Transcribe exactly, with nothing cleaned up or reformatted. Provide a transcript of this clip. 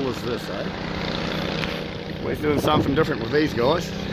cool is this, eh? We're doing something different with these guys.